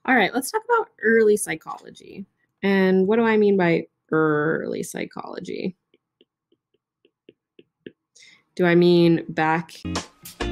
All right, let's talk about early psychology. And what do I mean by early psychology? Do I mean back